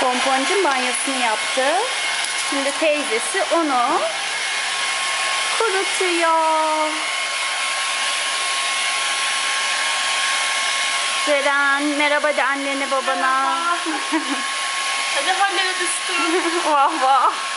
Pomponcun banyosunu yaptı. Şimdi teyzesi onu kurutuyor. Ceren, merhaba de annene babana. Hadi halledin üstümü. Vah vah.